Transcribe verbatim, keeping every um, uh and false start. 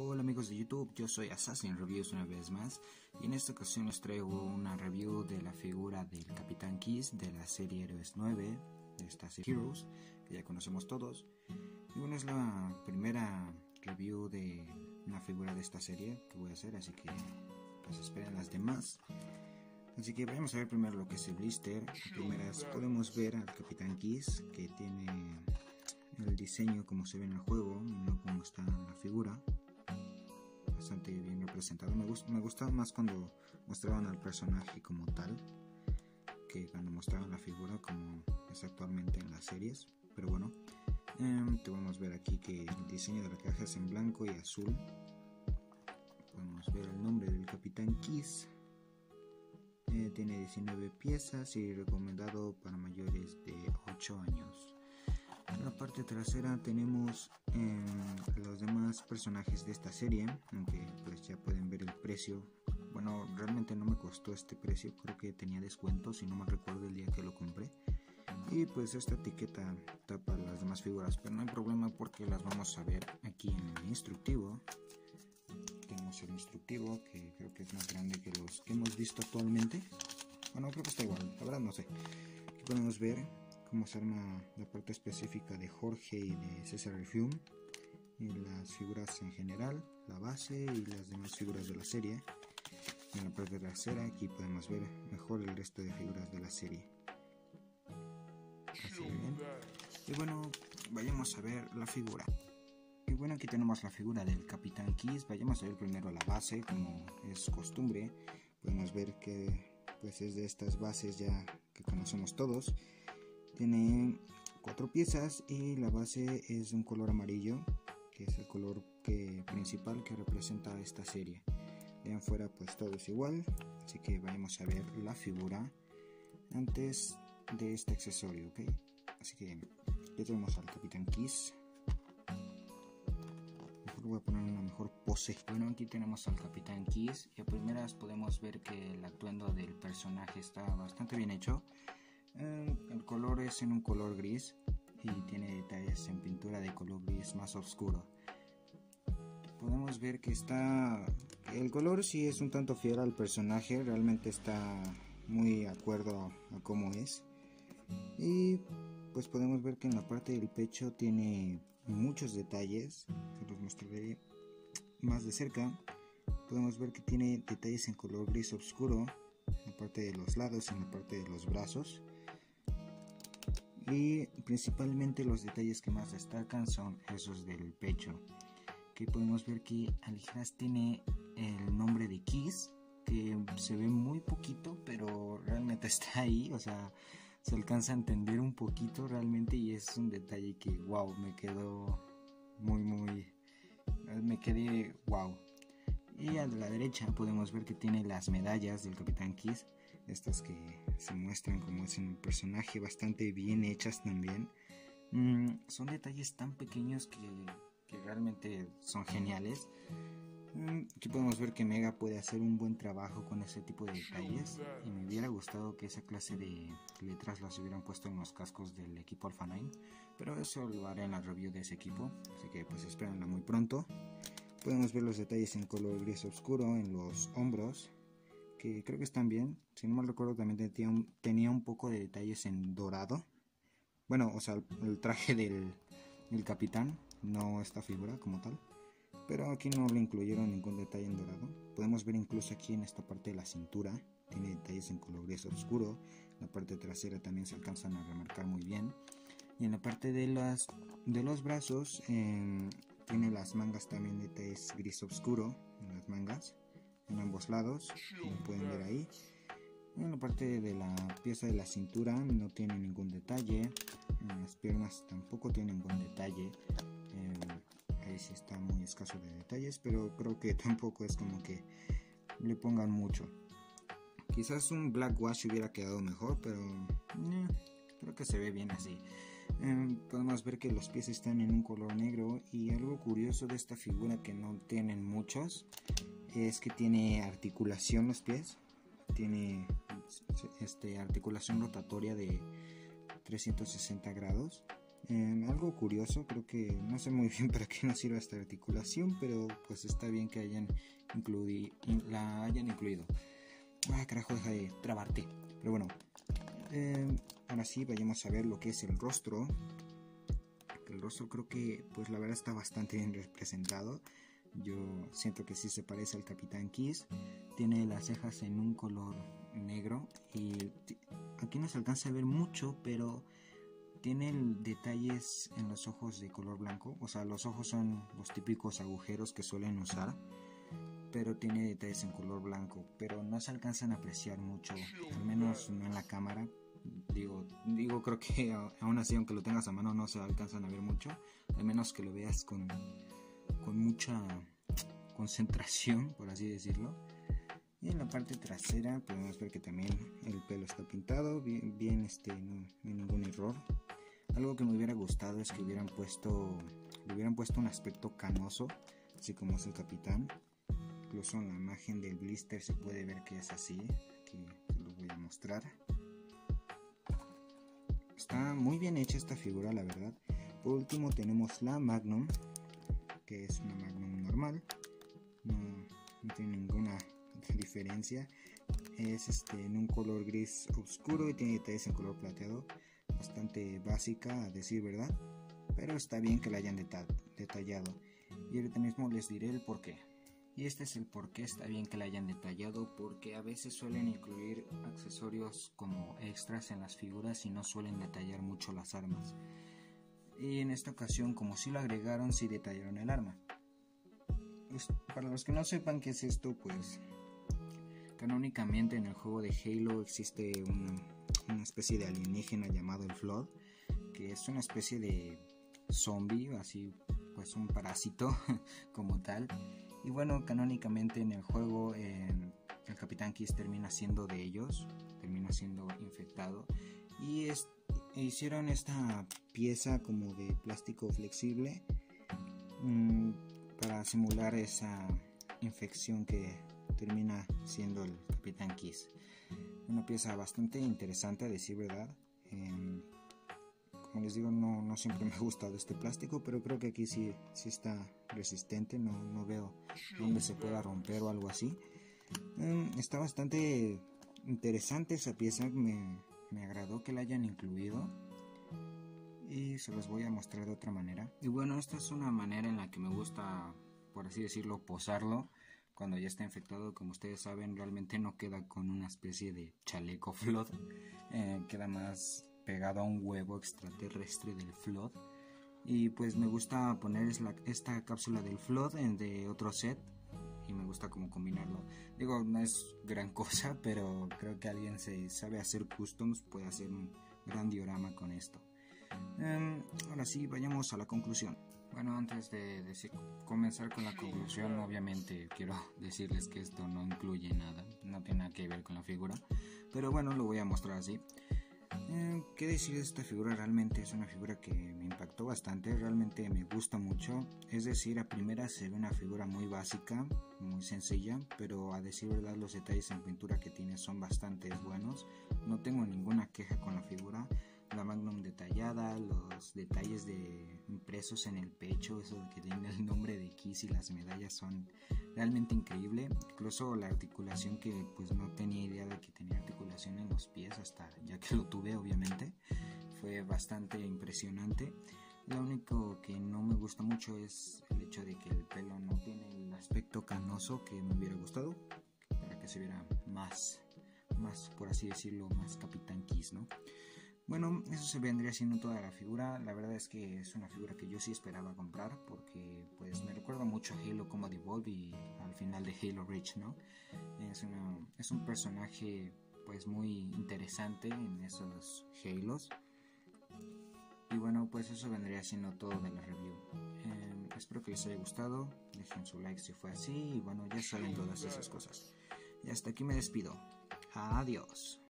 Hola amigos de YouTube, yo soy Assassin Reviews una vez más y en esta ocasión les traigo una review de la figura del Capitán Kiss de la serie Héroes nueve, de esta serie Heroes, que ya conocemos todos. Y bueno, es la primera review de una figura de esta serie que voy a hacer, así que pues esperen las demás. Así que vamos a ver primero lo que es el blister. En primeras podemos ver al Capitán Kiss, que tiene el diseño como se ve en el juego y no como está en la figura. Bastante bien representado. Me, gust me gustaba más cuando mostraban al personaje como tal que cuando mostraban la figura como es actualmente en las series. Pero bueno, eh, podemos ver aquí que el diseño de la caja es en blanco y azul. Podemos ver el nombre del Capitán Kiss. Eh, tiene diecinueve piezas y recomendado para mayores de ocho años. En la parte trasera tenemos eh, los demás personajes de esta serie, aunque pues ya pueden ver el precio. Bueno, realmente no me costó este precio, creo que tenía descuento, si no me recuerdo el día que lo compré. Y pues esta etiqueta tapa las demás figuras, pero no hay problema porque las vamos a ver aquí en el instructivo. Tenemos el instructivo, que creo que es más grande que los que hemos visto actualmente. Bueno, creo que está igual, la verdad no sé. Aquí podemos ver cómo se arma la parte específica de Jorge y de César Refume, y las figuras en general, la base y las demás figuras de la serie. En la parte trasera aquí podemos ver mejor el resto de figuras de la serie. Así bien. Y bueno, vayamos a ver la figura. Y bueno, aquí tenemos la figura del Capitán Kiss. Vayamos a ver primero la base, como es costumbre. Podemos ver que pues es de estas bases ya que conocemos todos. Tiene cuatro piezas y la base es de un color amarillo, que es el color que, principal que representa esta serie. De afuera pues todo es igual, así que vayamos a ver la figura antes de este accesorio, ¿ok? Así que ya tenemos al Capitán Kiss. Mejor voy a poner una mejor pose. Bueno, aquí tenemos al Capitán Kiss y a primeras podemos ver que el atuendo del personaje está bastante bien hecho. El color es en un color gris y tiene detalles en pintura de color gris más oscuro. Podemos ver que está el color sí es un tanto fiel al personaje, realmente está muy de acuerdo a cómo es. Y pues podemos ver que en la parte del pecho tiene muchos detalles, se los mostraré más de cerca. Podemos ver que tiene detalles en color gris oscuro en la parte de los lados y en la parte de los brazos. Y principalmente los detalles que más destacan son esos del pecho, que podemos ver que a ligeras tiene el nombre de Kiss, que se ve muy poquito pero realmente está ahí, o sea, se alcanza a entender un poquito realmente, y es un detalle que wow, me quedó muy muy, me quedé wow. Y a la derecha podemos ver que tiene las medallas del Capitán Kiss, estas que se muestran como es un personaje, bastante bien hechas también. Mm, son detalles tan pequeños que, que realmente son geniales. Mm, aquí podemos ver que Mega puede hacer un buen trabajo con ese tipo de detalles, y me hubiera gustado que esa clase de letras las hubieran puesto en los cascos del equipo Alpha nueve, pero eso lo haré en la review de ese equipo, así que pues espérenla muy pronto. Podemos ver los detalles en color gris oscuro en los hombros, que creo que están bien. Si no mal recuerdo también tenía un, tenía un poco de detalles en dorado. Bueno, o sea, el, el traje del, del capitán, no esta figura como tal. Pero aquí no le incluyeron ningún detalle en dorado. Podemos ver incluso aquí en esta parte de la cintura, tiene detalles en color gris oscuro. La parte trasera también se alcanzan a remarcar muy bien. Y en la parte de, las, de los brazos, eh, tiene las mangas también detalles gris oscuro en las mangas, en ambos lados, como pueden ver ahí. En la parte de la pieza de la cintura no tiene ningún detalle, en las piernas tampoco tiene ningún detalle, eh, ahí sí está muy escaso de detalles, pero creo que tampoco es como que le pongan mucho. Quizás un black wash hubiera quedado mejor, pero eh, creo que se ve bien así. Eh, podemos ver que los pies están en un color negro, y algo curioso de esta figura que no tienen muchos es que tiene articulación los pies, tiene este, articulación rotatoria de trescientos sesenta grados. Eh, algo curioso, creo que no sé muy bien para qué nos sirve esta articulación, pero pues está bien que hayan incluido, la hayan incluido. Ah, carajo, deja de trabarte. Pero bueno, eh, ahora sí vayamos a ver lo que es el rostro. El rostro creo que pues la verdad está bastante bien representado. Yo siento que sí se parece al Capitán Kiss. Tiene las cejas en un color negro y aquí no se alcanza a ver mucho, pero tiene detalles en los ojos de color blanco. O sea, los ojos son los típicos agujeros que suelen usar, pero tiene detalles en color blanco, pero no se alcanzan a apreciar mucho, al menos no en la cámara. Digo, digo creo que aún así, aunque lo tengas a mano, no se alcanzan a ver mucho, al menos que lo veas con, con mucha concentración, por así decirlo. Y en la parte trasera podemos ver que también el pelo está pintado bien, bien este, no, no hay ningún error. Algo que me hubiera gustado es que hubieran puesto, le hubieran puesto un aspecto canoso, así como es el Capitán. Incluso en la imagen del blister se puede ver que es así. Aquí se lo voy a mostrar. Está muy bien hecha esta figura, la verdad. Por último tenemos la Magnum, que es una Magnum normal. No, no tiene ninguna diferencia. Es este, en un color gris oscuro y tiene detalles en color plateado. Bastante básica, a decir verdad. Pero está bien que la hayan deta- detallado. Y ahorita mismo les diré el porqué. Y este es el por qué está bien que la hayan detallado, porque a veces suelen incluir accesorios como extras en las figuras y no suelen detallar mucho las armas. Y en esta ocasión, como si lo agregaron, sí detallaron el arma. Pues, para los que no sepan qué es esto, pues canónicamente en el juego de Halo existe una, una especie de alienígena llamado el Flood, que es una especie de zombie, así pues un parásito como tal. Y bueno, canónicamente en el juego eh, el Capitán Kiss termina siendo de ellos, termina siendo infectado. Y es, hicieron esta pieza como de plástico flexible mmm, para simular esa infección que termina siendo el Capitán Kiss. Una pieza bastante interesante, a decir verdad. Eh, como les digo, no, no siempre me ha gustado este plástico, pero creo que aquí sí, sí está resistente. No, no veo dónde se pueda romper o algo así. Um, está bastante interesante esa pieza. Me, me agradó que la hayan incluido. Y se los voy a mostrar de otra manera. Y bueno, esta es una manera en la que me gusta, por así decirlo, posarlo. Cuando ya está infectado, como ustedes saben, realmente no queda con una especie de chaleco Flood. Eh, queda más pegado a un huevo extraterrestre del Flood. Y pues me gusta poner esta, esta cápsula del Flood en de otro set. Y me gusta como combinarlo. Digo, no es gran cosa, pero creo que alguien se sabe hacer customs, puede hacer un gran diorama con esto. Um, ahora sí, vayamos a la conclusión. Bueno, antes de decir, comenzar con la conclusión, obviamente quiero decirles que esto no incluye nada, no tiene nada que ver con la figura, pero bueno, lo voy a mostrar así. Eh, ¿Qué decir de esta figura? Realmente es una figura que me impactó bastante, realmente me gusta mucho. Es decir, a primera se ve una figura muy básica, muy sencilla, pero a decir verdad los detalles en pintura que tiene son bastante buenos. No tengo ninguna queja con la figura. La Magnum detallada, los detalles de impresos en el pecho, eso de que tiene el nombre de Kiss y las medallas son realmente increíble. Incluso la articulación, que pues no tenía idea de que tenía articulación en los pies hasta ya que lo tuve, obviamente, fue bastante impresionante. Lo único que no me gusta mucho es el hecho de que el pelo no tiene el aspecto canoso que me hubiera gustado, para que se viera más, más por así decirlo, más Capitán Kiss, ¿no? Bueno, eso se vendría siendo toda la figura. La verdad es que es una figura que yo sí esperaba comprar, porque pues me recuerda mucho a Halo Combat Evolved y al final de Halo Reach, ¿no? Es, una, es un personaje pues muy interesante en esos Halos. Y bueno, pues eso vendría siendo todo de la review. Eh, espero que les haya gustado. Dejen su like si fue así. Y bueno, ya saben todas esas cosas. Y hasta aquí me despido. Adiós.